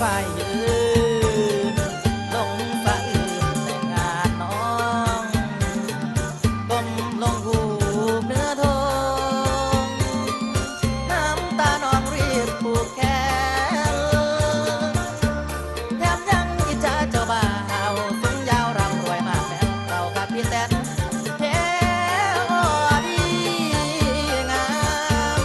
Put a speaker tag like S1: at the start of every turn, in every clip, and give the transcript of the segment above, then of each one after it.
S1: ฝ่ายยืนลงสะอื่นแต่งงานน้องก้มลงหูเนื้อทงน้ำตาน้องรีบผูกแขนแถมยังอิจฉาเจ้าบ่าวสูงยาวร่ำรวยมากแม้เรากับพี่แตนเฮ้ดีงาม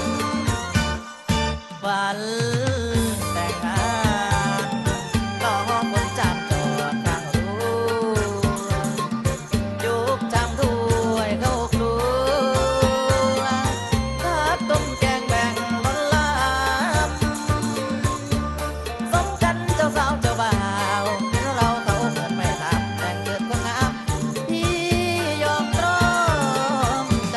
S1: ฝันแต่งงานรอคนจำจอดทางรู้ยุบจำถ้วยเข้าครัวถ้าต้มแกงแบ่งล้นลามสมกันเจ้าสาวเจ้าบ่าวเราเขาเกิดไม่ตามแต่งเกิดคนงามพี่ยอมตรอมใจ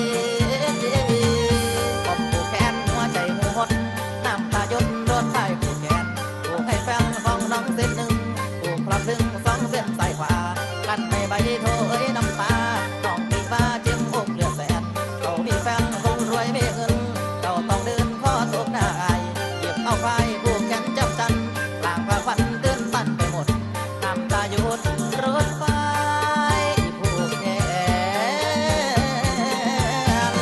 S1: ผมผูกแขนหัวใจหูหดน้ำตาหยดโดนไฟผูกแขนผูกให้แฟนของน้องเส้นหนึ่งผูกพลับถึงสองเส้นสายขวากันไม่ใบโถเอ้ยน้ำตาน้องตีฟ้าเจ็บอกเลือดแสนเขามีแฟนคงรวยไม่เงินเราต้องเดินข้อตกหน้าอายเก็บเอาไฟผูกแขนจับจันกลางพระควันเตือนตันไปหมดน้ำตาหยดรถไฟผูกแขน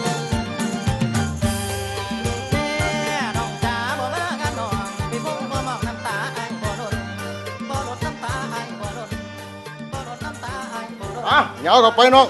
S1: แม่น้องจ๋าบ่มางานน้องพี่คงบ่มองน้ำตาอ้ายบ่ลดบ่ลดน้ำตาอ้ายบ่ลดบ่ลดน้ำตาอ้ายบ่ลด
S2: เหงาต่อไปน้อง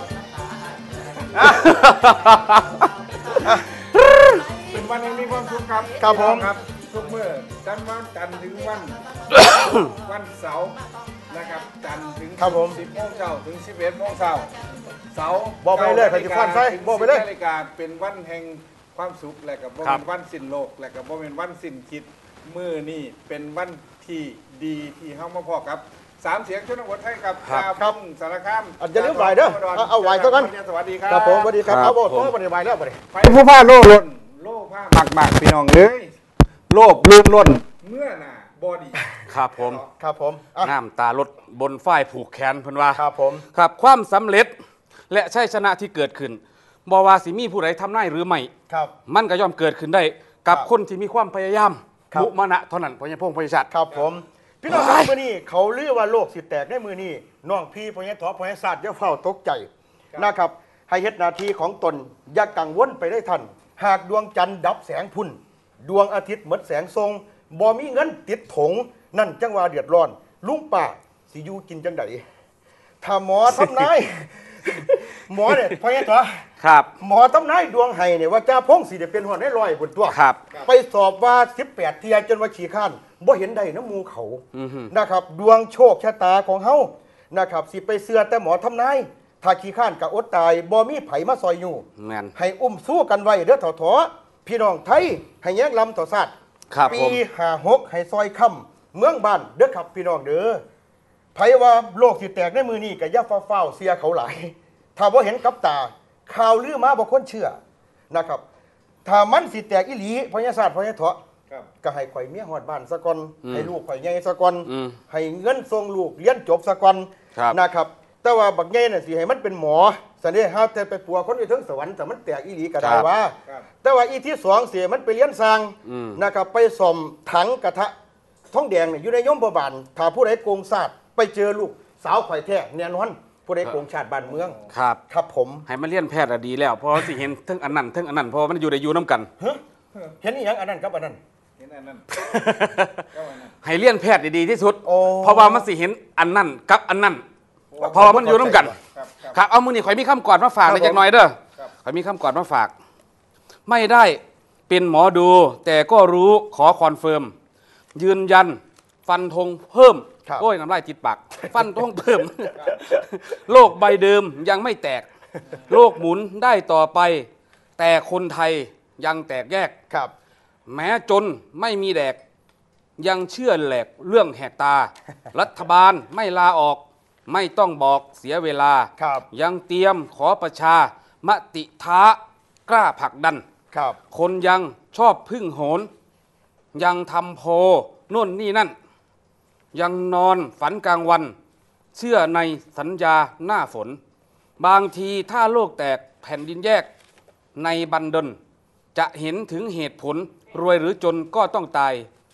S3: เป็นวันที่มีความสุขครับ
S2: ครับผม
S3: ครับทุกมื้อจันทร์วันจันทร์ถึงวัน วันเสาร์นะครับจันทร์ถึง
S2: ครับผม
S3: 10 โมงเช้าถึง 11 โมงเช้าเสาร์
S2: บอกไปเลย
S3: 9
S2: ใครสิฟันใส่บอกไปเลย
S3: 10 นาฬิกาเป็นวันแห่งความสุขและกับบ่
S2: ครั
S3: เป็
S2: บ
S3: นวันสิ้นโลกและกับบ่เป็นวันสิ้นคิดมื้อนี้เป็นวันที่ดีที่เฮามาพอครับสามเสียงชนบทให้กับ
S2: ครับ
S3: ชาวพุ่งสารคาม
S2: อย่าลืมไหวเด้อเอาไหวซะก่อน
S3: สวัสดีครับ
S2: ครับผมสวัสดีครับ
S4: ครับ
S2: เอาบอก
S4: ผม
S2: ตัวบันไดไหวแล้วบันได
S3: ไปผู้ผ้าโลกล้นโลกผ้ามากๆพี่น้องเลยโลกลื่นล้นเมื่อน่ะบอดี้
S4: ครับผม
S2: ครับผมอ่ะ
S4: น้ำตาลดบนฝ้ายผูกแขนเพิ่นว่า
S2: ครับผม
S4: ครับความสำเร็จและชัยชนะที่เกิดขึ้นบ่ว่าสิมีผู้ใดทำได้หรือไม่
S2: ครับ
S4: มันก็ย่อมเกิดขึ้นได้กับ
S2: ครับ
S4: คนที่มีความพยายาม
S2: ครับ
S4: มุมานะเท่านั้นพญพงษ์พญชัด
S2: ครับผมพี่น้องครับมื้อนี้เขาเรียกว่าโลกสิแตกในมือนี้น้องพี่พญทอพญศาสตร์อย่าเฝ้าตกใจนะครับให้เฮ็ดหน้าที่ของตนอย่ากังวลไปได้ทันหากดวงจันทร์ดับแสงพุ่น ดวงอาทิตย์หมดแสงทรงบ่มีเงินติดถงนั่นจังว่าเดือดร้อน ลุงป้าสิอยู่กินจังไดถ้าหมอทำนาย หมอเนี่ยพญทอ
S4: ครับ
S2: หมอตำนายดวงไห้เนี่ยว่าจ่าพงศ์สิได้เป็นหัวได้ลอยบนตัว
S4: ครับ
S2: ไปสอบว่า18เที่ยจนว่าขี้ข้านบ่เห็นได้น้ำมูเขา
S4: อือฮึ
S2: นะครับ ดวงโชคชะตาของเฮานะครับสิไปเสือแต่หมอทำนายถ้าขี้ข้านกับอดตายบ่มีไผมาซอยอยู่
S4: แม่น
S2: ให้อุ้มสู้กันไว้เด้อถอพี่น้องไทยให้แยกลำต่อสัตว์
S4: ครับ
S2: ปี
S4: ผม
S2: 56ให้ซอยค่ำเมืองบ้านเด้อครับพี่น้องเด้อไผว่าโลกสิแตกในมือนี้ก็อย่าฟ้าวๆเสียเขาหลาย ถ้าบ่เห็นกับตาข่าวลือมาบ่คนเชื่อนะครับ ถ้ามันสิแตกอีหลีพญาศาสตร์พญาเถาะ
S3: ครับ
S2: ก็ให้ข่อยเมียฮอดบ้านซะก่อนให้ลูกข่อยใหญ่ซะก่อน
S4: อืม
S2: ให้เงินส่งลูกเรียนจบซะก่อน
S4: ครับ
S2: นะครับ แต่ว่าบักใหญ่น่ะสิให้มันเป็นหมอสันนี้หาแต่ไปปัวคนอยู่ถึงสวรรค์แต่มันแตกอีหลีก็ได้ว่า
S3: ครับ
S2: แต่ว่าอีที่สองเสียมันไปเลี้ยนสร้าง
S4: อืม
S2: นะครับไปซ่อมถังกระทะท้องแดงเนี่ยอยู่ในยมบาลถ้าผู้ใดโกงศาสตร์ไปเจอลูกสาวข่อยแท้แน่นอนผู้ใดโกงชาติบ้านเมือง
S4: ครับ
S2: ครับผม
S4: ให้มันเรียนแพทย์อะดีแล้วเพราะสิเห็นทั้งอันนั้นทั้งอันนั้นเพราะมันอยู่ได้อยู่น้ำกัน
S2: เฮ้ยเห็นอีหยังอันนั้นครับอันนั้น
S3: เห็นอันนั้นก็อันนั้น
S4: ให้เรียนแพทย์ดีๆที่สุด
S2: โอ้
S4: เพราะว่ามันสิเห็นอันนั้นกับอันนั้นเพราะว่ามันอยู่น้ำกัน
S3: ครับครับ
S4: ครับเอามือนี่ข่อยมีคำกอดมาฝาก
S2: ครับ
S4: ในอยจักหน่อยเด้อ
S3: ครับ
S4: ข่อยมีคำกอดมาฝาก ไม่ได้เป็นหมอดู แต่ก็รู้ขอคอนเฟิร์มยืนยันฟันธงเพิ่ม
S2: ครับ
S4: โอ้ยน้ำลายติดปากฟันธงเพิ่ม โลกใบเดิมยังไม่แตก โลกหมุนได้ต่อไป แต่คนไทยยังแตกแยก
S2: ครับ
S4: แม้จนไม่มีแดก ยังเชื่อแหลกเรื่องแหกตา รัฐบาลไม่ลาออก ไม่ต้องบอกเสียเวลา
S2: ครับ
S4: ยังเตรียมขอประชามติท้ากล้าผลักดัน
S2: ครับ
S4: คนยังชอบพึ่งโหน ยังทำโพนู่นนี่นั่น ยังนอนฝันกลางวัน เชื่อในสัญญาหน้าฝน บางทีถ้าโลกแตกแผ่นดินแยก ในบันดลจะเห็นถึงเหตุผล รวยหรือจนก็ต้องตาย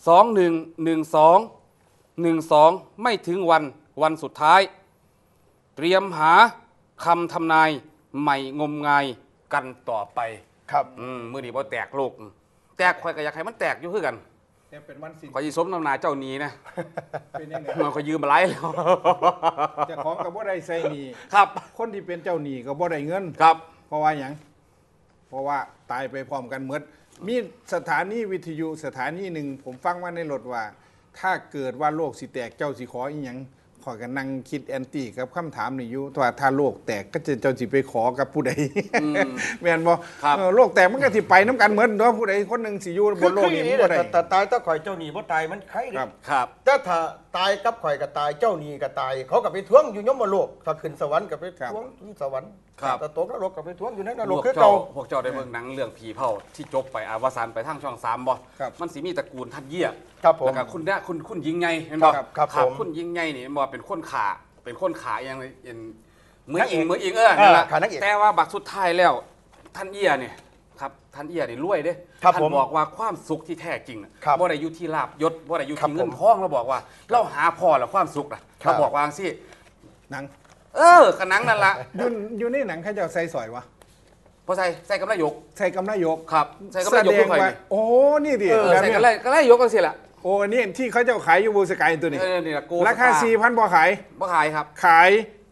S4: 2112 ไม่ถึงวันสุดท้าย เตรียมหาคำทำนายใหม่งมงายกันต่อไป
S2: ครับ
S4: มือนี้บ่แตกโลก แตกข่อยก็อยากให้มันแตกอยู่คือกัน
S3: แต่เป็นวันสิ้น
S4: ข่อยสิสมน้ำหนาเจ้าหนี้นะ
S3: เป็นยังไง
S4: มันข่อยยืมมาหลายแล้ว
S3: เจ้าของก็บ่ได้ใส่หนี้
S4: ครับ
S3: คนที่เป็นเจ้าหนี้ก็บ่ได้เงิน
S4: ครับ
S3: เพราะว่าหยังเพราะว่าตายไปพร้อมกันหมดมีสถานีวิทยุสถานีหนึ่งผมฟังว่าในรถว่า ถ้าเกิดว่าโลกสิแตกเจ้าสิขออีหยังขอยกันนั่งคิดแอนตี้กับคำถามนี่อยู่ว่าถ้าโลกแตกก็จะเจ้าสิไปขอกับผู้ใดแม่นบ่
S4: ครับ
S3: โลกแตกมันก็สิไปน้ำกันเหมือนเนาะผู้ใดคนหนึงสิอยู่บนโลกนี้
S2: คือ
S3: บ่ได้
S2: แต่ตายถ้าข่อยเจ้าหนี้บ่ตายมันใครเด้
S3: ครับ
S4: ครับ
S2: แต่ถ้าตายกับข่อยก็ตายเจ้าหนี้ก็ตาย เขาก็ไปทวงอยู่ยมโลกถ้าขึ้นสวรรค์ก็ไปทวงที่สวรรค์
S4: ครับ
S2: ถ้าตกนรกก็ไปทวงอยู่ในนร
S4: พ
S2: ก
S4: วก
S2: คือ
S4: เจ้า
S2: เก่า
S4: พวกเจ้าได้เบิ่งหนังเรื่องผีเผาที่จบไปอวสานไปทางช่อง3บ่
S3: ครับ
S4: มันสิมีตระกูลทัดเยี่ย
S2: ครับผม
S4: แล้วก็คุณยิงไงเห็นบ่
S2: ครับผม
S4: คุณยิงไงนี่บ่เป็นคนขาอย่างไรเหมือน
S2: นางเอก
S4: เหมือนอิงนั่นล่ะ
S2: ขานางเอก
S4: แต่ว่าบัดสุดท้ายแล้วท่านเอี้ยเนี่ยครับท่านเอี้ยนี่รวยเด้
S2: ครับ
S4: ท่าน
S2: ผม
S4: บอกว่าความสุขที่แท้จริงน่ะ
S2: ครับ
S4: บ่ได้อยู่ที่ลาภยศบ่ได้อยู่
S2: ครับ
S4: ที่เงิน
S2: ผม
S4: ทองเราบอกว่า เราหาพอแล้วความสุขน่ะ
S2: ครับ
S4: เราบอกว่าจังซี่
S3: หนัง
S4: กระหนังนั่นล่ะ
S3: อยู่ในหนังเขาเจ้าใส่สอยวะ
S4: พอใส่กำไรยก
S3: ใส่กำไรยก
S4: ครับใส่กำไรยกคือข่อยนี่
S3: โอ้นี่ดิ
S4: ใส่กำไรยกจังซี่ล่ะ
S3: โอ้อันนี้ที่เขาเจ้าขายอยู่บูสกายตัวนี้
S4: นี่ล่ะโก
S3: ราคา 4,000บ่ขาย
S4: บ่ขายครับ
S3: ขาย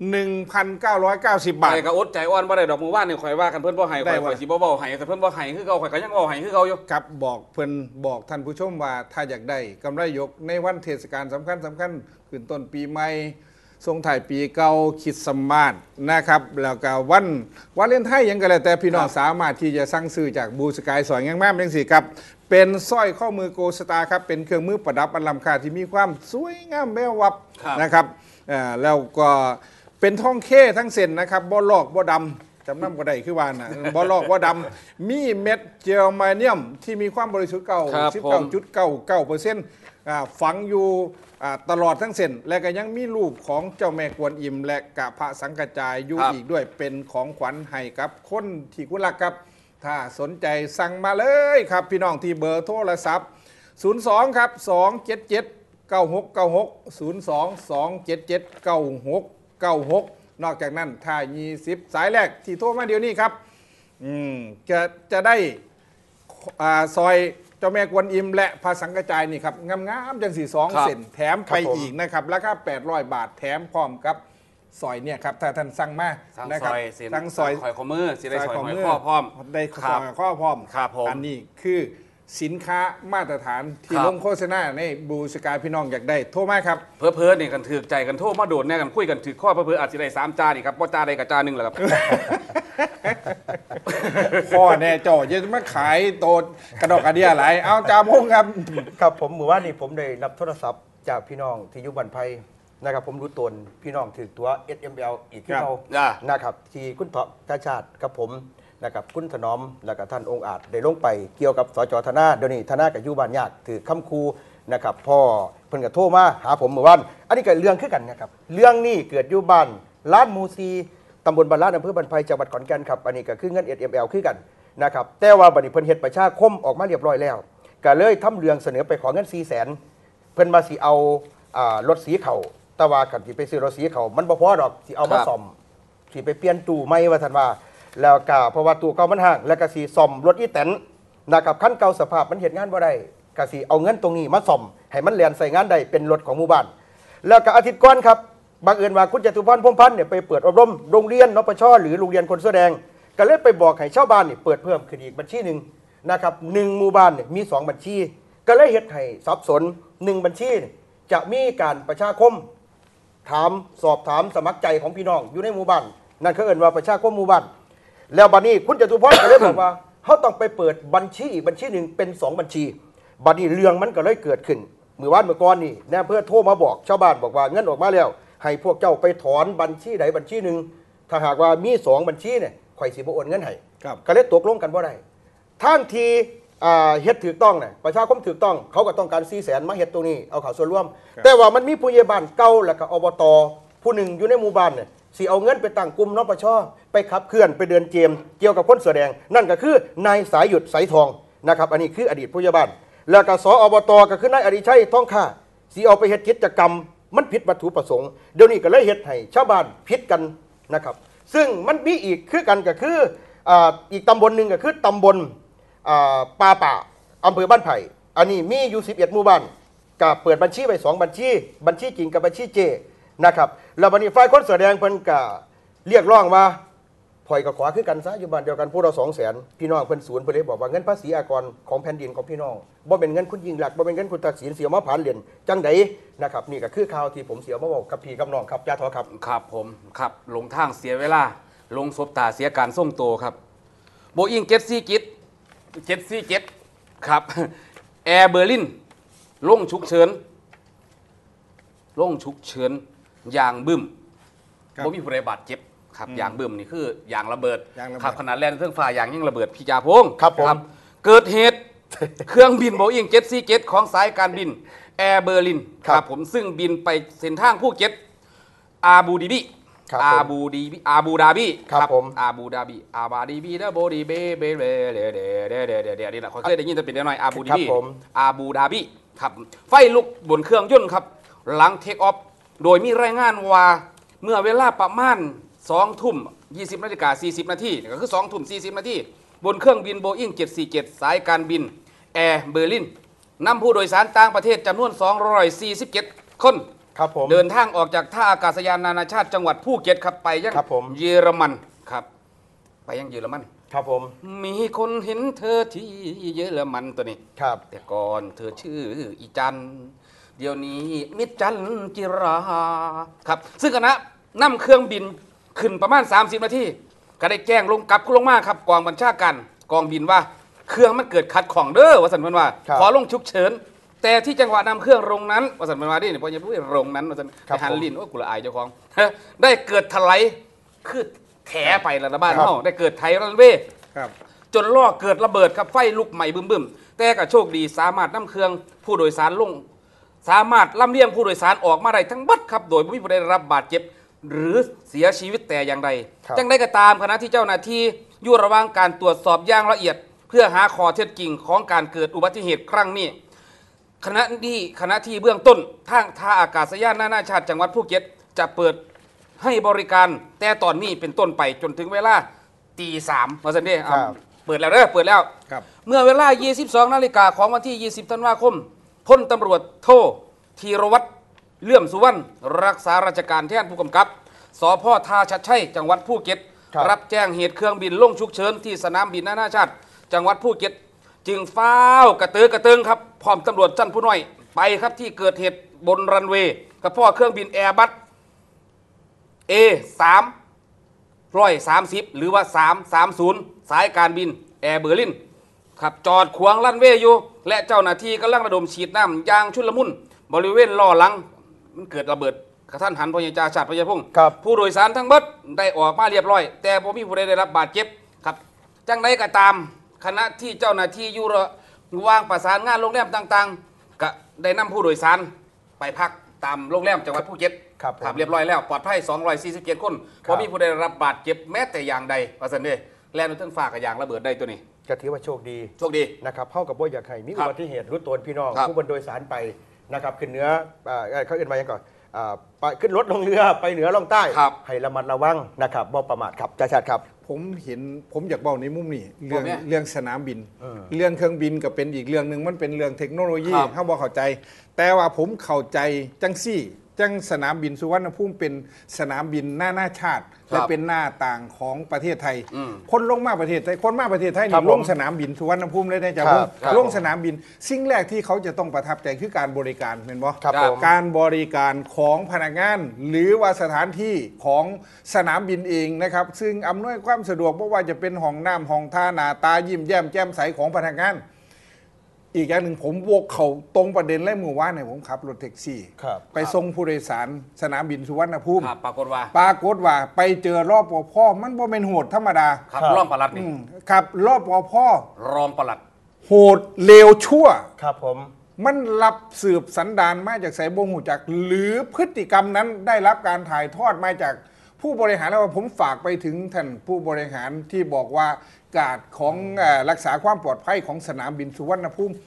S3: 1,990 บาท
S4: ข่อยก็อดใจอ่อนบ่ได้ดอกหมู่บ้านนี่ข่อยว่ากันเพิ่นบ่ให้
S3: ได้
S4: ข่อย
S3: วะ
S4: สิบ่เว้าให้แต่เพิ่นบ่ให้คือเก่าข่อยก็ยังเว้าให้คือเก่าอยู่
S3: ครับบอกเพิ่นบอกท่านผู้ชมว่าถ้าอยากได้กำไรยกในวันเทศกาลสำคัญขึ้นต้นปีใหม่ส่งถ่ายปีเก่าคริดสต์มาสนะครับแล้วก็วันวาเลนไทน์หยังก็แล้วแต่พี่น้องสามารถที่จะสั่งซื้อจากบูสกายสอยงามๆจังซี่ครับเป็นสร้อยข้อมือโกสตาร์ครับเป็นเครื่องมือประดับอันล้ำค่าที่มีความสวยงามแวววับ
S4: ครับ
S3: นะครับแล้วก็เป็นทองเค้ทั้งเส้นนะครับบ่ลอกบ่ดำจำนำก็ได้คือว่านะ บ่ลอกบ่ดำมีเม็ดเจลแมเนียมที่มีความบริสุทธิ์เก่า
S4: ครับผม
S3: 19.99%ฝังอยู่ตลอดทั้งเส้นและก็ยังมีรูปของเจ้าแม่กวนอิม และกะพระสังกจายอยู่อีกด้วยเป็นของขวัญให้กับคนที่คุณรักครับ ถ้าสนใจสั่งมาเลยครับ พี่น้องที่เบอร์โทรศัพท์ 02 ครับ 277 9696 02 277 9696 นอกจากนั้นถ้า20 สายแรกที่โทรมาเดี๋ยวนี้ครับจะได้ซอยเจ้าแม่กวนอิม และพระสังกจายนี่ครับงามๆจังสี2
S4: ครับ
S3: เซนแถมไป
S2: ครับผม
S3: อีกนะครับราคา800 บาทแถมพร้อมกับซอยเนี่ยครับถ้าท่านสั่งมา
S4: ทั้ง
S3: นะ
S4: ซ
S3: ครับ
S4: อยเส้น
S3: ทั้งซอย
S4: ข่อยข้อมือสิได้ซอย
S3: ของ
S4: หอย
S3: มื
S4: ข้อพร้อม
S3: ได้
S4: ค
S3: ซ
S4: รั
S3: อบ ยข้อพร้อม
S4: ครับผม
S3: อันนี้คือสินค้ามาตรฐานที่
S4: ครับ
S3: ลงโฆษณาในบูสกายพี่น้องอยากได้โทรมาครับ
S4: เพ้อๆนี่กันถือใจกันโทษมาโดดแน่กันคุยกันถือข้อเพ้อๆอาจจะได้3จานนี่ครับบ่จานใดกับจานหนึงแหละครับ
S3: พ่อแน่จ่อจะมาขายโตดกระดอกกระเดียหลายเอาจาพงครับ
S2: ครับผมเมื่อวานนี้ผมได้รับโทรศัพท์จากพี่น้องที่อยู่บ้านไผ่นะครับผมรู้ตนพี่น้องถือตัว SML อีกที่
S3: ครับ
S2: เรา
S4: จ้ะ
S2: นะครับที่คุณเถาะตาชาติกับผมนะครับคุณถนอมแล้วก็ท่านองค์อาจได้ลงไปเกี่ยวกับสจธนาเดี๋ยวนี้ธนากับอยู่บ้านยากถือคำคูนะครับพ่อเพิ่นก็โทรมาหาผมเมื่อวานอันนี้ก็เรื่องคือกันนะครับเรื่องนี้เกิดอยู่บ้านล้านมูซีตำบลบ้านลาดอำเภอบ้านไผ่จังหวัดขอนแก่นครับอันนี้ก็คือเงิน SML คือกันนะครับแต่ว่าบัดนี้เพิ่นเฮ็ดประชาคมออกมาเรียบร้อยแล้วก็เลยทำเรื่องเสนอไปขอเงิน 400,000 เพิ่นมาสิเอารถสีเขาแต่ว่ากันสิไปซื้อรถสีเขามันบ่พอดอกสิเอามา
S4: ครับ
S2: ซ่อมสิไปเปลี่ยนตู้ใหม่ว่าซั่นว่าแล้วก็เพราะว่าตู้เก่ามันห่างแล้วก็สิซ่อมรถอีแตนนะครับคันเก่าสภาพมันเฮ็ดงานบ่ได้ก็สิเอาเงินตรงนี้มาซ่อมให้มันแล่นใส่งานได้เป็นรถของหมู่บ้าน แล้วก็อาทิตย์ก่อนครับบังเอิญว่าคุณจตุพรพรหมพันธ์เนี่ยไปเปิดอบรมโรงเรียนนปชหรือโรงเรียนคนเสื้อแดงก็เลยไปบอกให้ชาวบ้านนี่เปิดเพิ่มขึ้นอีกบัญชีหนึงนะครับ1หมู่บ้านเนี่ยมี2บัญชีก็เลยเฮ็ดให้สับสน1บัญชีเนี่ยจะมีการประชาคมถามสอบถามสมัครใจของพี่น้องอยู่ในหมู่บ้านนั่นเขาเอิ้นว่าประชาคมหมู่บ้านแล้วบัดนี้คุณจตุพรก็เลยบอกว่าเขาต้องไปเปิดบัญชีอีกบัญชีหนึ่งเป็น2บัญชีบัดนี้เรื่องมันก็เลยเกิดขึ้นเมื่อวานเมื่อก่อนนี่แน่เพื่อโทรมาบอกชาวบ้านบอกว่าเงินออกมาแล้วให้พวกเจ้าไปถอนบัญชีใดบัญชีหนึ่งถ้าหากว่ามี2บัญชีเนี่ยข่อยสิบ่โอนเงินให้
S3: ครับ
S2: ก็เลยตกลงกันบ่ได้ท่านทีเฮ็ดถูกต้องเนี่ยประชาคมถูกต้องเขาก็ต้องการ400,000มาเฮ็ดตรงนี้เอาเข้าส่วนร่วม แต่ว่ามันมีผู้ใหญ่บ้านเก่าแล้วก็อบตผู้หนึ่งอยู่ในหมู่บ้านเนี่ยสิเอาเงินไปตั้งกลุ่มนปชไปขับเคลื่อนไปเดินเกมเกี่ยวกับคนเสื้อแดงนั่นก็คือนายสายหยุดสายทองนะครับอันนี้คืออดีตผู้ใหญ่บ้านแล้วก็สอบตก็คือนายอดิชัยท้องค่าสิเอาไปเฮ็ดกิจกรรมมันผิดวัตถุประสงค์เดี๋ยวนี้ก็เลยเฮ็ดให้ชาวบ้านผิดกันนะครับซึ่งมันมีอีกคือกันก็คืออีกตำบลหนึ่งก็คือตำบลป่าอำเภอบ้านไผ่อันนี้มีอยู่11หมู่บ้านก็เปิดบัญชีไว้2บัญชีจริงกับบัญชีเจนะครับแล้วบัดนี้ฝ่ายคนแสดงเพิ่นก็เรียกร้องว่าข่อยก็ขอคือกันซะอยู่บ้านเดียวกันพวกเรา200,000พี่น้องเพิ่นศูนย์เพิ่นเลยบอกว่าเงินภาษีอากรของแผ่นดินของพี่น้องบ่เป็นเงินคุณยิ่งลักษณ์บ่เป็นเงินคุณทักษิณเสียมาผ่านเหรียญจังไดนะครับนี่ก็คือข่าวที่ผมเสียมาบอกกับพี่กับน้องครับจ้าทอครับ
S4: ครับผมครับลงทางเสียเวลาลงศพตาเสียการส่งโตวครับโบอิง747ครับแอร์เบอร์ลินลงฉุกเฉินอย่างบึ้ม
S3: ครับ
S4: บ่มีผู้ใดบาดเจ็บครับอย่างบึ้มนี่คืออย่างระเบิด
S3: ยางระเบิด
S4: ครับขนาดแล่นเครื่องฟ้าอย่างยิ่งระเบิดพี่จาพงศ์
S2: ครับผม
S4: เกิดเหตุ เครื่องบินโบอิง747ของสายการบินแอร์เบอร์ลิน
S2: ครับ
S4: ผมซึ่งบินไปเส้นทางภูเก็ตอาบูดีบี
S2: ครับผม
S4: อาบูดาบี
S2: ครับผม
S4: อาบูดาบีเดโบดีเบเบเเดี๋ยวนี่แหละเขาเคยได้ยินแต่เป็นเดี๋ยวหน่อยอาบูดีบี
S2: ครับผม
S4: อาบูดาบีครับไฟลุกบนเครื่องยนต์ครับหลังเทคออฟโดยมีรายงานว่าเมื่อเวลาประมาณ2 ทุ่ม 20 นาฬิกา 40 นาทีก็คือ2 ทุ่ม 40 นาทีบนเครื่องบินโบอิง747 สายการบินแอร์เบอร์ลินนำผู้โดยสารต่างประเทศจำนวน 247 คน
S2: ครับผม
S4: เดินทางออกจากท่าอากาศยานนานาชาติจังหวัดภูเก็ตครับไปยัง
S2: ครับผม
S4: เยอรมันครับไปยังเยอรมัน
S2: ครับผม
S4: มีคนเห็นเธอที่เยอรมันตัวนี้
S2: ครับ
S4: แต่ก่อนเธอชื่ออีจันเดี๋ยวนี้มิตรจันจิราครับซึ่งคณะนำเครื่องบินขึ้นประมาณ 30 นาทีก็ได้แจ้งลงกลับลงมาครับกองบัญชาการกองบินว่าเครื่องมันเกิดขัดของเด้อว่าสันเพิ่นว่า
S2: ครับ
S4: ขอลงฉุกเฉินแต่ที่จังหวะนำเครื่องลงนั้นว่าสันเพิ่นว่าดิเนี่ยพอจะพูดลงนั้นว่าสัน
S2: ครับ
S4: ไปหันลิ้นว่ากูละอายเจ้าของ ได้เกิดถลายคือแถไปแล้วนะบ้าน
S2: ครับ
S4: เฮาได้เกิดไทยรันเวย์
S3: ครับ
S4: จนล่อเกิดระเบิดครับไฟลุกใหม่บึ้มๆแต่ก็โชคดีสามารถนำเครื่องผู้โดยสารลง สามารถลำเลียงผู้โดยสารออกมาได้ทั้งบัดครับโดยไม่มีผู้ใดได้รับบาดเจ็บ หรือเสียชีวิตแต่อย่างใด
S2: ครับ
S4: จังได้ก็ตามคณะที่เจ้าหน้าที่อยู่ระหว่างการตรวจสอบอย่างละเอียด เพื่อหาข้อเท็จจริงของการเกิดอุบัติเหตุครั้งนี้ขณะที่เบื้องต้นทางท่าอากาศยานนานาชาติจังหวัดภูเก็ตจะเปิดให้บริการแต่ตอนนี้เป็นต้นไปจนถึงเวลาตี 3มาสันเด
S2: ครับ
S4: เปิดแล้วเด้อเปิดแล้ว
S3: ครับ
S4: เมื่อเวลา 22 นาฬิกาของวันที่ 20 ธันวาคมพลตำรวจโทธีรวัตรเลื่อมสุวรรณรักษาราชการแทนผู้กำกับสพท่าชัดชัยจังหวัดภูเก็ต
S2: ครับ
S4: รับแจ้งเหตุเครื่องบินลงฉุกเฉินที่สนามบินนานาชาติจังหวัดภูเก็ต จึงฟ้าวกระตือกระเติงครับพร้อมตำรวจชั้นผู้น้อยไปครับที่เกิดเหตุบนรันเวย์กับพ่อเครื่องบินแอร์บัส A330 หรือว่า 330 สายการบินแอร์เบอร์ลินครับจอดขวางรันเวย์อยู่ และเจ้าหน้าที่กำลังระดมฉีดน้ำยางชุลมุนบริเวณล้อหลัง มันเกิดระเบิดกระทันหันพญาจาชาติพญาพงศ์
S2: ครับ
S4: ผู้โดยสารทั้งหมดได้ออกมาเรียบร้อย แต่บ่มีผู้ใดได้รับบาดเจ็บครับจังใดก็ตามคณะที่เจ้าหน้าที่อยู่ระหว่างประสานงานโรงแรมต่างๆ ก็ได้นำผู้โดยสารไปพักตามโรงแรมจังหวัดภูเก็ต
S2: ครับผม
S4: เรียบร้อยแล้วปลอดภัย247 คนบ่มีผู้ใดรับบาดเจ็บแม้แต่อย่างใดว่าซั่นเด้แล่นถึงฟ้ากับอย่างระเบิดได้ตัวนี้
S2: ก็ถือว่าโชคดี
S4: โชคดี
S2: นะครับเข้ากับบ่อยากให้มี
S4: ครั
S2: อุ
S4: บ
S2: บัติเหตุรู้ตัวพี่น้อง
S4: ครับ
S2: ผู้บนโดยสารไปนะครับขึ้นเหนือเขาเอื่นมายังก่อนไปขึ้นรถลงเรือไปเหนือลงใต้
S4: ครับ
S2: ให้ระมัดระวังนะครับบ่ประมาทครับจ้าชาติครับ
S3: ผมอยากบอกในมุมนี้เรื่อง
S4: บอกเนี่ย
S3: เรื่องสนามบิน
S2: เออ
S3: เรื่องเครื่องบินก็เป็นอีกเรื่องหนึ่งมันเป็นเรื่องเทคโนโลยี
S4: ครับ
S3: เขาบอกเข้าใจ แต่ว่าผมเข้าใจจังซี่จังสนามบินสุวรรณภูมิเป็นสนามบินนานาชาติ และเป็นหน้าต่างของประเทศไทย
S4: อืม
S3: คนลงมาประเทศไทยคนมาประเทศไทย
S2: ครั
S3: นี่
S2: บ
S3: ล
S2: ผ
S3: ง
S2: ม
S3: สนามบินสุวรรณภูมิเลยนะจ๊ะ
S2: ครับ
S4: ครับ
S3: ลงสนามบินสิ่งแรกที่เขาจะต้องประทับใจคือการบริการเป็นบ่
S2: ครับผม
S3: การบริการของพนักงาน หรือว่าสถานที่ของสนามบินเองนะครับ ซึ่งอำนวยความสะดวกเพราะว่าจะเป็นห้องน้ำห้องท่าหน้าตายิ้มแย้มแจ่มใสของพนักงาน อีกอย่างหนึ่งผมวกเขาตรงประเด็นและมือว่านเนี่ยผมขับรถแท็กซี่
S2: ครับ
S3: ไปส่งผู้โดยสารสนามบินสุวรรณภูมิ
S4: ครับปรากฏว่า
S3: ปรากฏว่าไปเจอรอบปภมันบ่เป็นโหดธรรมดา
S4: ครับ
S2: ครับ
S4: รองปลัดนี่
S3: ครับรอบปภ
S4: รองปลัด
S3: โหดเลวชั่ว
S2: ครับผม
S3: มันรับสืบสันดานมาจากไสบ่หูจัก หรือพฤติกรรมนั้นได้รับการถ่ายทอดมาจากผู้บริหารแล้วว่าผมฝากไปถึงท่านผู้บริหารที่บอกว่าการดของรักษาความปลอดภัยของสนามบินสุวรรณภูมิ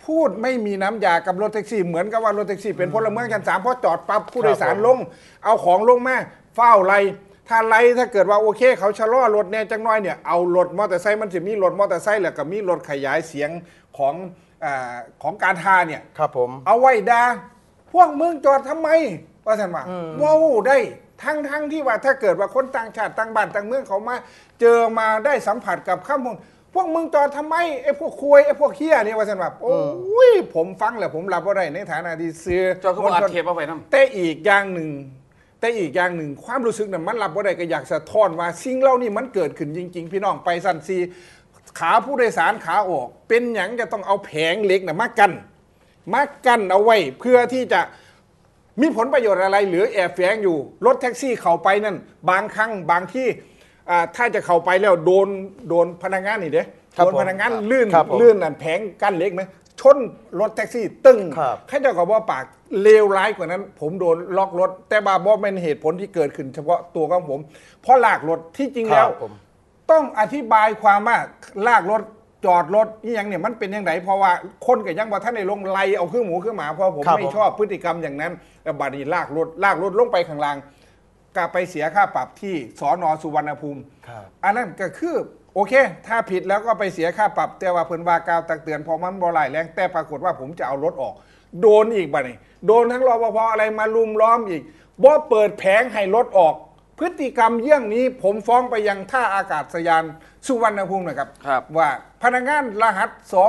S3: พูดไม่มีน้ำยากับรถแท็กซี่เหมือนกับว่ารถแท็กซี่เป็นพลเมืองชั้น 3เพราะจอดปั๊บผู้โดยสารลงเอาของลงมาเฝ้าไล่ถ้าเกิดว่าโอเคเขาชะลอรถเนี่ยจังน้อยเนี่ยเอารถมอเตอร์ไซค์มันจะมีรถมอเตอร์ไซค์แล้วก็มีรถขยายเสียงของการทาเนี่ย
S2: ครับผม
S3: เอาไว้ด่าพวกมึงจอดทำไมว่าสันว่าว้าวได้ทั้งที่ว่าถ้าเกิดว่าคนต่างชาติต่างบ้านต่างเมืองเขามาเจอมาได้สัมผัสกับข้ามงพวกมึงจอดทำไมไอ้พวกคุยไอ้พวกเฮี้ยเนี่ยว่าสันว่าโอ้ยผมฟังแล้วผมรับว่าได้ในฐานะที่ซื้อ
S4: จอเขาบอกอัดเทปเอาไปน้ำ
S3: แต่อีกอย่างหนึ่งความรู้สึกนั้นมันรับว่าได้ก็อยากสะท้อนว่าสิ่งเหล่านี้มันเกิดขึ้นจริงๆพี่น้องไปสันซีขาผู้โดยสารขาออกเป็นอย่างจะต้องเอาแผงเหล็กน่ะมากั้นเอาไว้เพื่อที่จะมีผลประโยชน์อะไรหรือแอบแฝงอยู่รถแท็กซี่เข้าไปนั่นบางครั้งบางที่ถ้าจะเข้าไปแล้วโดนพนักงานนี่เด้โดนพนักงานลื่นนั่นแผงกั้นเหล็กไหมชนรถแท็กซี่ตึ้งแค่เจ้าก็บอกปากเลวร้ายกว่านั้นผมโดนล็อกรถแต่บาบอกเป็นเหตุผลที่เกิดขึ้นเฉพาะตัวของผมเพราะลากรถที่จริงแล้วต้องอธิบายความว่าลากรถจอดรถนี่ยังเนี่ยมันเป็นยังไงเพราะว่าคนกับยังว่าท่านในลงไล่เอาเครื่องหมูเครื่องหมาเพราะผมไม่ชอบพฤติกรรมอย่างนั้นแล้วบัดนี้ลากรถลงไปข้างล่างก็ไปเสียค่าปรับที่สน.สุวรรณภูมิอันนั้นก็คือโอเคถ้าผิดแล้วก็ไปเสียค่าปรับแต่ว่าเพิ่นว่ากล่าวตักเตือนพอมันบ่หลายแรงแต่ปรากฏว่าผมจะเอารถออกโดนอีกบัดนี้โดนทั้งรปภอะไรมาลุมล้อมอีกบ่เปิดแผงให้รถออกพฤติกรรมเยี่ยงนี้ผมฟ้องไปยังท่าอากาศยานสุวรรณภูมินะครับว่าพนักงานรหัส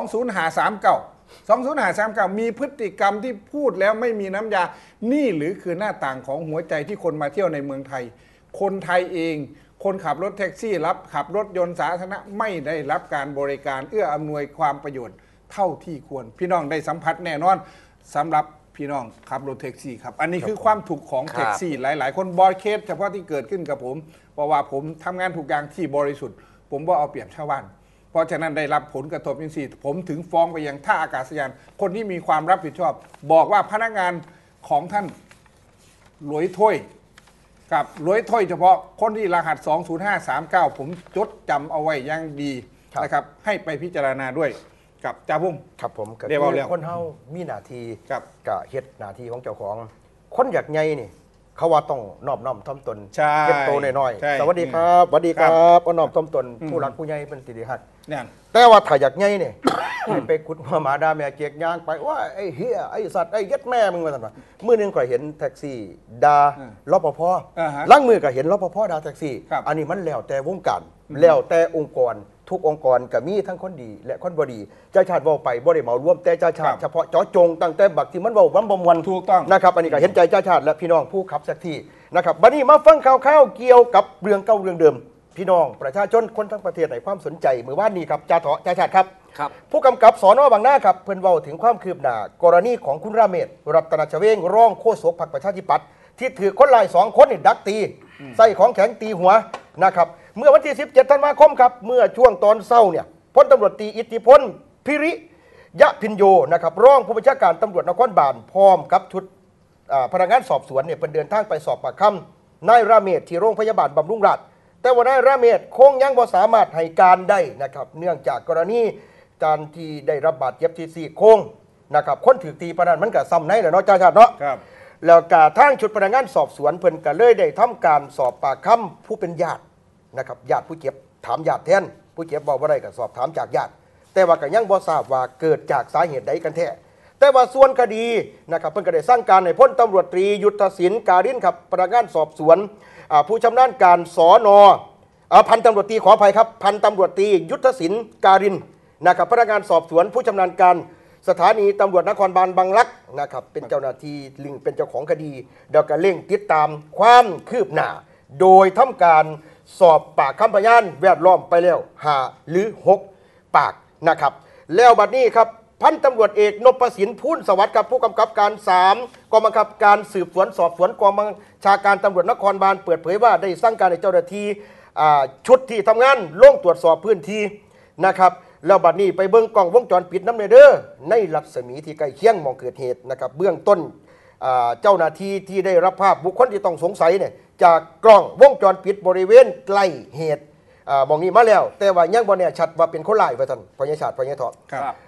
S3: 20539มีพฤติกรรมที่พูดแล้วไม่มีน้ำยานี่หรือคือหน้าต่างของหัวใจที่คนมาเที่ยวในเมืองไทยคนไทยเองคนขับรถแท็กซี่ขับรถยนต์สาธารณะไม่ได้รับการบริการเอื้ออำนวยความประโยชน์เท่าที่ควรพี่น้องได้สัมผัสแน่นอนสำหรับพี่น้องขับรถแท็กซี่ครับอันนี้คือความถูกของแท็กซี่หลายๆคนบอยเคสเฉพาะที่เกิดขึ้นกับผมเพราะว่าผมทำงานทุกอย่างที่บริสุทธิ์ผมบ่เอาเปรียบชาวบ้านเพราะฉะนั้นได้รับผลกระทบอย่างสี่ผมถึงฟ้องไปยังท่าอากาศยานคนที่มีความรับผิดชอบบอกว่าพนักงานของท่านหลวยถ้วยกับหลวยถ้วยเฉพาะคนที่รหัส20539ผมจดจำเอาไว้อย่างดีนะครับให้ไปพิจารณาด้วยกับจ่าพุ่ม
S2: ครับผม
S3: เรียกว่าแล้ว
S2: คนเฮามีหน้าที่กับเฮ็ดหน้าที่ของเจ้าของคนอยากใหญ่นี่เขาว่าต้องนอบน้อมถ่อมตนเก็บโตน้อยๆสวัสดีครับสวัสดีครับน้อมถ่อมตนผู้รักผู้ใหญ่เป็นสิริหักแต่ว่าถ้าอยากใหญ่นี่ไปขุดหัวหมาด่าแม่เกียกย่างไปว่าไอ้เหี้ยไอ้สัตว์ไอ้ยัดแม่มึงว่าซั่นว่ามื้อนึงก็เห็นแท็กซี่ด่ารปภล้างมือก็เห็นรปภด่าแท็กซี่อันนี้มันแล้วแต่วงการแล้วแต่องค์กรทุกองค์กรก็มีทั้งคนดีและคนบ่ดีเจ้าชาติเว้าไปบ่ได้เหมารวมแต่เจ้าชาติเฉพาะเจาะจงตั้งแต่บักที่มันเว้าบ่ม่วน
S3: ถูกต้อง
S2: นะครับอันนี้ก็เห็นใจเจ้าชาติและพี่น้องผู้ขับแท็กซี่นะครับบัดนี้มาฟังข่าวๆเกี่ยวกับเรื่องเก่าเรื่องเดิมพี่น้องประชาชนคนทั้งประเทศให้ความสนใจเมื่อวานนี้ครับจ่าชาติครับผู้กำกับสน.บางนาครับเพิ่นเว้าถึงความคืบหน้ากรณีของคุณราเมศรัตนชเวงรองโฆษกพรรคประชาธิปัตย์ที่ถือคนร้าย2คนนี่ดักตีใส่ของแข็งตีหัวนะครับเมื่อวันที่17ธันวาคมครับเมื่อช่วงตอนเช้าเนี่ยพลตำรวจตรีอิทธิพลพิริยะพินโยนะครับรองผู้บัญชาการตำรวจนครบาลพร้อมกับชุดพนักงานสอบสวนเนี่ยเป็นเดินทางไปสอบปากคำนายราเมศที่โรงพยาบาลบำรุงราษฎร์แต่ว่านายราเมศคงยังบ่สามารถให้การได้นะครับเนื่องจากกรณีการที่ได้รับบาดเจ็บที่ซี่โครงนะครับคนถือตีประนันมันก็ซ้ำในแหละเนาะจ่าชาติเนาะแล้วก็ทางชุดพนักงานสอบสวนเพิ่นก็เลยได้ทำการสอบปากคำผู้เป็นญาตินะครับญาติผู้เจ็บถามญาติแทนผู้เจ็บบอกว่าได้ก็สอบถามจากญาติแต่ว่าก็ยังบ่ทราบว่าเกิดจากสาเหตุใดกันแท้แต่ว่าส่วนคดีนะครับเพิ่นก็ได้สั่งการให้พลตำรวจตรียุทธศิลป์การินครับพนักงานสอบสวนผู้ชำนาญการสน.พันตำรวจตรีขออภัยครับพันตำรวจตรียุทธศิลป์การินนะครับพนักงานสอบสวนผู้ชำนาญการสถานีตำรวจนครบาลบางรักนะครับเป็นเจ้าหน้าที่ลิงเป็นเจ้าของคดีเดี๋ยวก็เร่งติดตามความคืบหน้าโดยทำการสอบปากคำพยานแวดล้อมไปแล้ว5หรือ6ปากนะครับแล้วบัดนี้ครับพันตำรวจเอกนพสินพูนสวัสดิ์กับผู้กำกับการ3กองบังคับการสืบสวนสอบสวนกองบัญชาการตำรวจนครบาลเปิดเผยว่าได้สั่งการให้เจ้าหน้าที่ชุดที่ทำงานลงตรวจสอบพื้นที่นะครับแล้วบัดนี้ไปเบิ่งกล้องวงจรปิดน้ำเด้อในรัศมีที่ใกล้เคียงมองเกิดเหตุนะครับเบื้องต้นเจ้าหน้าที่ที่ได้รับภาพบุคคลที่ต้องสงสัยเนี่ยจากกล้องวงจรปิดบริเวณใกล้เหตุมองนี้มาแล้วแต่ว่ายังบ่แน่ชัดว่าเป็นคนร้ายว่าท่านพญาชาติพญาทอด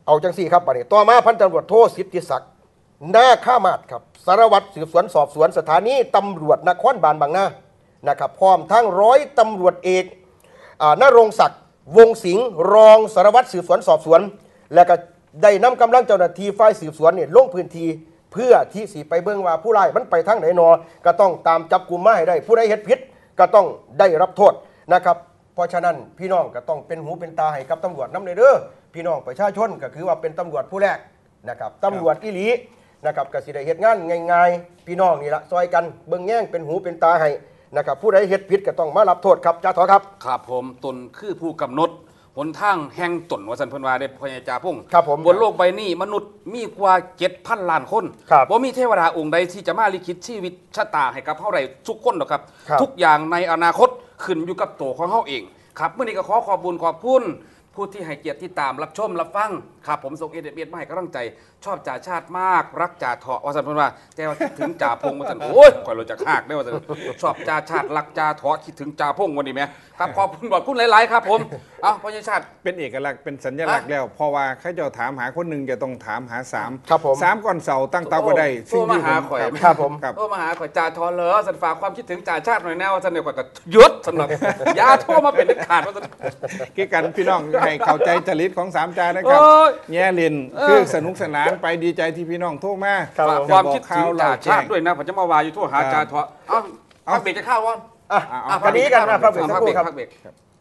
S2: เอาจังสี่ครับบัดนี้ต่อมาพันตำรวจโทสิทธิศักดิ์นาค่ามาศครับสารวัตรสืบสวนสอบสวนสถานีตำรวจนครบาลบางนานะครับพร้อมทั้งร้อยตำรวจเอกนรงศักดิ์วงสิงห์รองสารวัตรสืบสวนสอบสวน และก็ได้นำกำลังเจ้าหน้าที่ฝ่ายสืบสวนเนี่ยลงพื้นที่เพื่อที่สิไปเบิ่งว่าผู้ร้ายมันไปทางไหนนอก็ต้องตามจับกลุ่มมาให้ได้ผู้ใดเฮ็ดผิดก็ต้องได้รับโทษนะครับเพราะฉะนั้นพี่น้องก็ต้องเป็นหูเป็นตาให้กับตำรวจนำเด้อพี่น้องประชาชนก็คือว่าเป็นตำรวจผู้แรกนะครับตำรวจอีหลีนะครับก็สิได้เฮ็ดงานง่ายๆพี่น้องนี่ละซอยกันเบิ่งแย่งเป็นหูเป็นตาให้นะครับผู้ใดเฮ็ดผิดก็ต้องมารับโทษครับจ่าถอครับ
S4: ครับผมตนคือผู้กำหนดหนทางแห่งตนวสันเพิ่นว่าได้พญาจาพงศ์
S2: ครับผม
S4: บนโลกใบนี้มนุษย์มีกว่า 7,000 ล้านคน
S2: ครับ
S4: บ่มีเทวดาองค์ใดที่จะมาลิขิตชีวิตชะตาให้กับเฮาได้ทุกคนหรอกครับ
S2: ครับ
S4: ทุกอย่างในอนาคตขึ้นอยู่กับตัวของเฮาเองครับมื้อนี้ก็ขอขอบคุณผู้ที่ให้เกียรติที่ตามรับชมรับฟังครับผมส่งเอเดมาให้กำลังใจ ชอบจ่าชาติมากรักจ่าเถาะว่าสันเพิ่นว่าแต่ว่าคิดถึงจ่าพงว่าสันโอ้ยข่อยรู้จักหากได้ว่าสันชอบจ่าชาติรักจ่าเถาะคิดถึงจ่าพงวันนี้แหมครับขอบคุณหลายๆครับผมเอ้าพญาชาติ
S3: เป็นเอกลักษณ์เป็นสัญลักษณ์แล้วเพราะว่าเขาจะถามหาคนหนึ่งจะต้องถามหาสาม
S2: ครับผม
S3: สามก่อนเสาตั้งเตาก็ได้
S4: โทรมาหาข่อย
S2: ครับผม
S3: ครับ
S4: โทรมาหาข่อยจ่าทอเหรอสันฝากความคิดถึงจ่าชาติหน่อยแน่ว่าสันเดียวข่อยก็หยุดสำหรับอย่าโทรมาเป็นเด็ดขาดว่าสัน
S3: กี่กันพี่น้องให้เข้าใจจริตของสามจานะครับ
S4: โอ้ย
S3: แง่เล่นคือสนุกสนานไปดีใจที่พี่น้องโทรมา
S2: ครับ
S4: ฝาก
S2: ผม
S4: ความคิดถึง
S3: จะ
S4: จ่า
S3: บอกข่าว
S4: ชาติด้วยนะผมจะมาวาอยู่โทั่วหาจ่าทอเอ้าพักเบรกจะเข้าวอน
S2: อ่ะ
S4: อ่ะ
S2: กันนี้กันนะพักเบรกสักครู่ครับ
S4: พักเบรก